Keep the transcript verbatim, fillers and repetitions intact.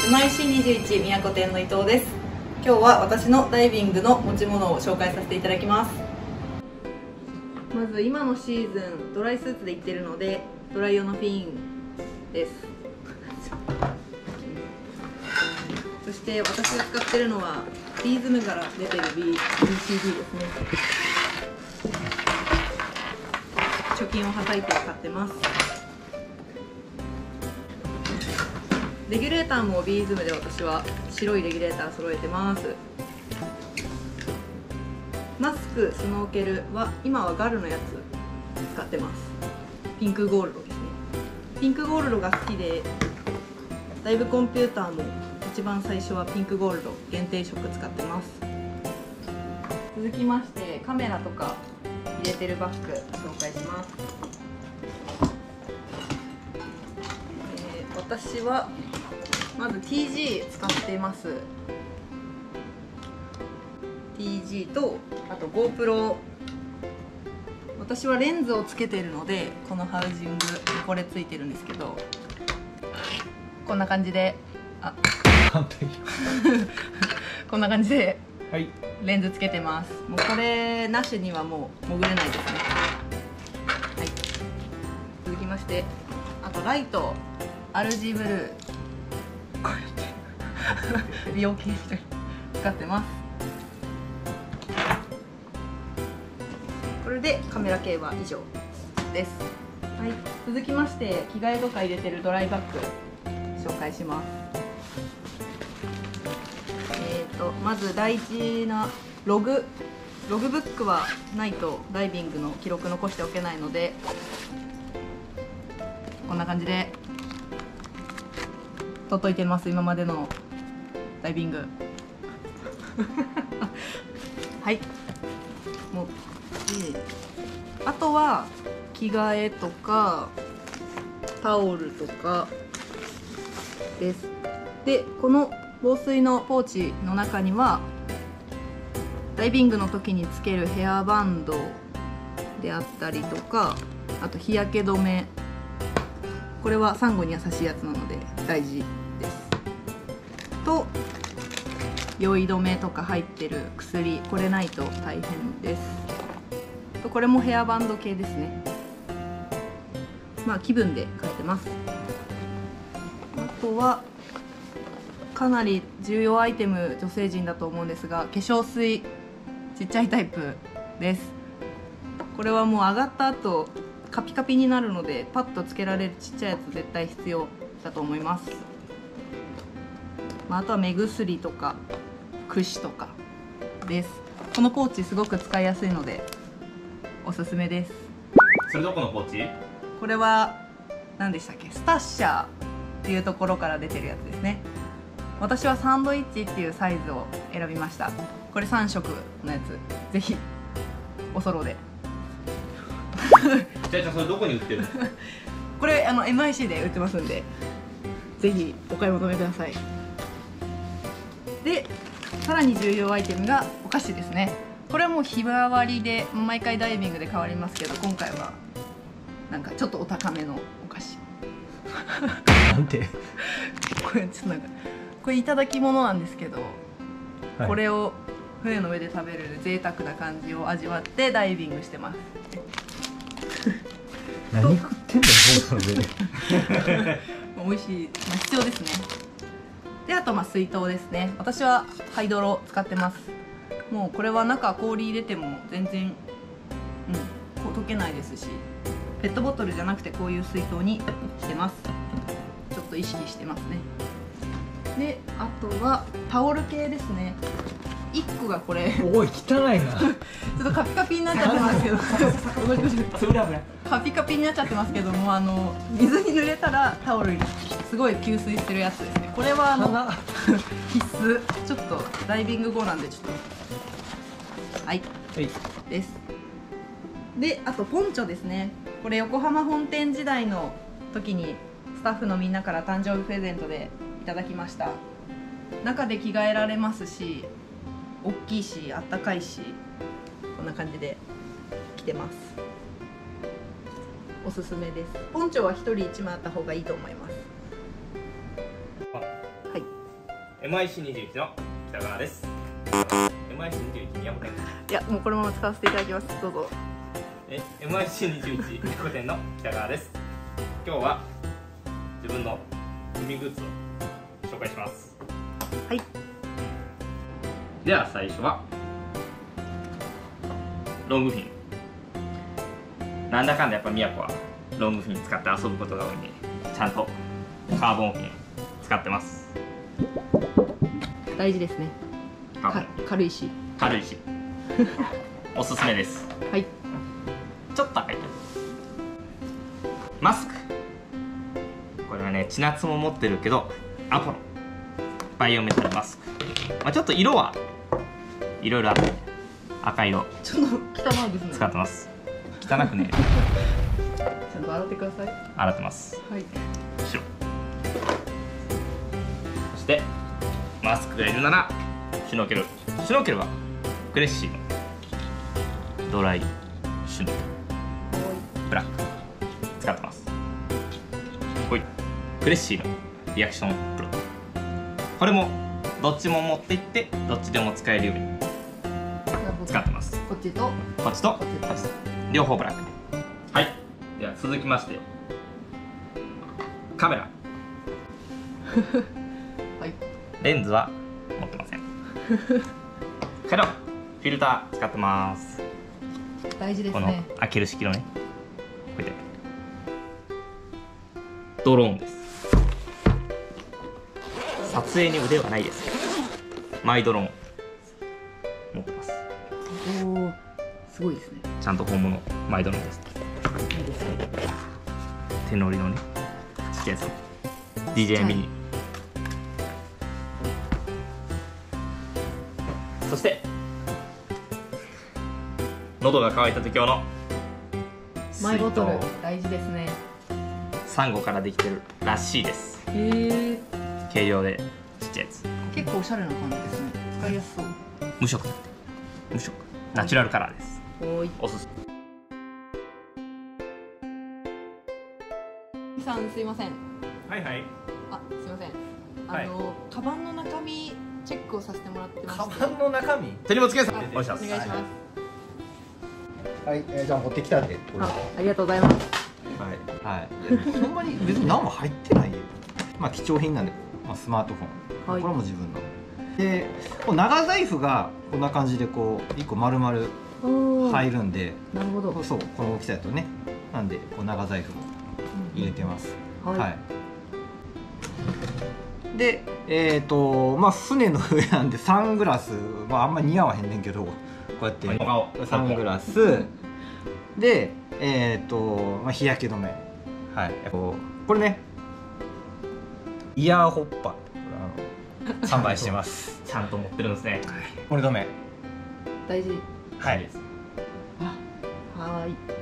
今井市にじゅういち宮古店の伊藤です。今日は私のダイビングの持ち物を紹介させていただきます。まず今のシーズンドライスーツで行ってるのでドライ用のフィンです。そして私が使ってるのはビーズムから出てる ビーシーディー ですね。貯金をはたいて買ってます。レギュレーターもビーズムで私は白いレギュレーター揃えてます。マスク、スノーケルは今はガルのやつ使ってます。ピンクゴールドですね。ピンクゴールドが好きで、ダイブコンピューターも一番最初はピンクゴールド限定色使ってます。続きましてカメラとか入れてるバッグ紹介します。えー、私はまず ティージー 使っています。 ティージー とあと GoPro。 私はレンズをつけてるのでこのハウジングこれついてるんですけど、こんな感じであこんな感じでレンズつけてます。もうこれなしにはもう潜れないですね。はい、続きましてあとライト アールジー ブルーこうやって美容系で使ってます。これでカメラ系は以上です。はい、続きまして着替えとか入れてるドライバッグ紹介します。えーとまず大事なログログブックはないとダイビングの記録残しておけないので、こんな感じで取っといてます。今までのダイビングはいもうあとは着替えとかタオルとかです。でこの防水のポーチの中にはダイビングの時につけるヘアバンドであったりとか、あと日焼け止め、これはサンゴに優しいやつなので大事ですと、酔い止めとか入ってる薬、これないと大変ですと、これもヘアバンド系ですね。まあ気分で変えてます。あとはかなり重要アイテム、女性陣だと思うんですが、化粧水ちっちゃいタイプです。これはもう上がった後カピカピになるのでパッとつけられるちっちゃいやつ絶対必要だと思います。まあ、あとは目薬とか櫛とかです。このポーチすごく使いやすいのでおすすめです。 それどこのポーチ？ これは何でしたっけ、スタッシャーっていうところから出てるやつですね。私はサンドイッチっていうサイズを選びました。これさん色のやつ、ぜひおそろでじゃあじゃあそれどこに売ってるの？ これあの エムアイシー で売ってますんでぜひお買い求めください。でさらに重要アイテムがお菓子ですね。これはもう日替わりで毎回ダイビングで変わりますけど、今回はなんかちょっとお高めのお菓子なんてこれちょっとなんかこれいただき物なんですけど、はい、これを船の上で食べる贅沢な感じを味わってダイビングしてます何食ってんだよ船の上で美味しい、まあ、必要ですね。であとまあ水筒ですね。私はハイドロ使ってます。もうこれは中氷入れても全然、うん、溶けないですし、ペットボトルじゃなくてこういう水筒にしてます。ちょっと意識してますね。であとはタオル系ですね。いっこがこれおい汚いなちょっとカピカピになっちゃってますけどカピカピになっちゃってますけども、あの水に濡れたらタオルにすごい吸水するやつですね。これはあの必須。ちょっとダイビング後なんでちょっとはい、はい、です。であとポンチョですね。これ横浜本店時代の時にスタッフのみんなから誕生日プレゼントでいただきました。中で着替えられますし、大きいしあったかいし、こんな感じで着てます。おすすめです。ポンチョはひとりいちまいあった方がいいと思います。はい。 エムアイシーにじゅういち の北川です。エムアイシーにじゅういち 宮古店。 いやもうこのまま使わせていただきます。どうぞ。 え エムアイシーにじゅういち 宮古店の北川です。今日は自分の海グッズを紹介します。 はい。 では最初はロングフィン。なんだかんだやっぱ宮古はロングフィン使って遊ぶことが多いんで、ちゃんとカーボンフィン使ってます。 大事ですね。か軽いし軽いしおすすめです。 はい。 ちょっと高いけど。マスク、これはね千夏も持ってるけど、アポロバイオメタルマスク、まあ、ちょっと色はいろいろあって赤色ちょっと汚いですね。 使ってます。汚くねちゃんと洗ってください。 洗ってます。 はい。 白。そしてマスクがいるならシュノーケル。シュノーケルはグレッシーのドライシュノーケルブラック使ってます。ほい、グレッシーのリアクションプロ、これもどっちも持っていってどっちでも使えるように使ってます。 こっちとこっちとこっちと両方ブラック。はい。では続きましてカメラはい。 レンズは持ってませんけどフィルター使ってます。 大事ですこのね。 開ける式のね、こうやってドローンです。撮影に腕はないですけどマイドローン持ってます。 おお、すごいですね。 ちゃんと本物マイドローンです。 いいですね。 手乗りのねちっちゃいやつ ディージェー ミニ。そして喉が渇いた時用のマイボトル水筒、 大事ですね。 サンゴからできてるらしいです。 へえ。 軽量でちっちゃいやつ、 結構おしゃれな感じですね。使いやすそう。 無色だって無色ナチュラルカラーです。 おい。 おすすめ。 さんすいません。 はいはい。 あ、すいません。あはいの、カバンの中身チェックをさせてもらってまして。 カバンの中身。 手荷物検査あお願いします。 お願いします。 はい、えー、じゃあ持ってきたんで、これ。はあ、ありがとうございます。 い。はい。そんなに別に何も入ってないよ。まあ貴重品なんで、まあスマートフォン。 はいこれも自分の。で、こう長財布がこんな感じでこう一個丸々 おお。 入るんで、 なるほど。 そうこの大きさだとね。なんでこう長財布も入れてます。 はい。 はい。で、えっ、とまあ船の上なんでサングラス、まああんまり似合わへんねんけど、こうやってお顔サングラスで、えっ、とまあ日焼け止め、はい、こうこれね、イヤーホッパー、これあの販売してます。 ちゃんと持ってるんですね。 これ止め、 大事。 はい。 です。 あ、はーい。